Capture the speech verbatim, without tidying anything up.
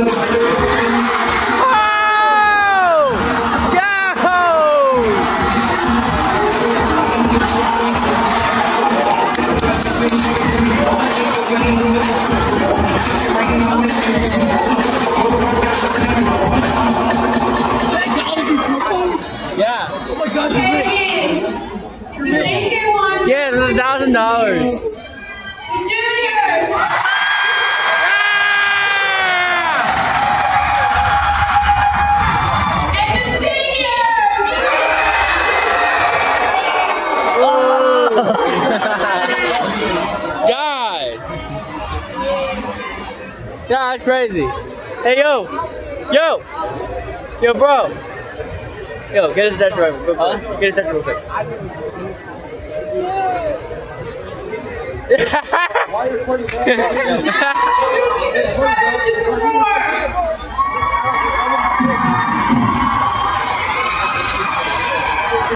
Yeah. Oh my God, you're rich. If you think they want, yeah, it's a thousand dollars. The juniors. And the seniors. God. Yeah, that's crazy. Hey, yo. Yo. Yo, bro. Yo, get his attention real quick. Huh? Get his attention real quick. Why are you recording that?